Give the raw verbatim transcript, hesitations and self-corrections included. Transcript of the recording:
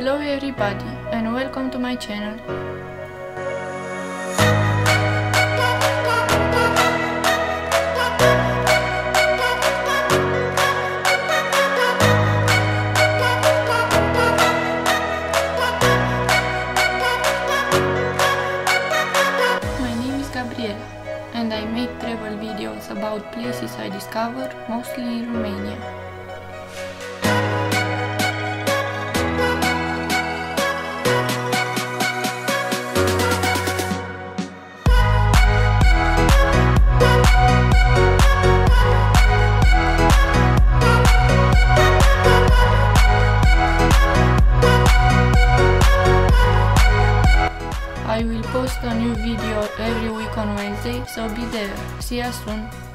Hello everybody and welcome to my channel. My name is Gabriela and I make travel videos about places I discover, mostly in Romania. I will post a new video every week on Wednesday, so be there. See you soon!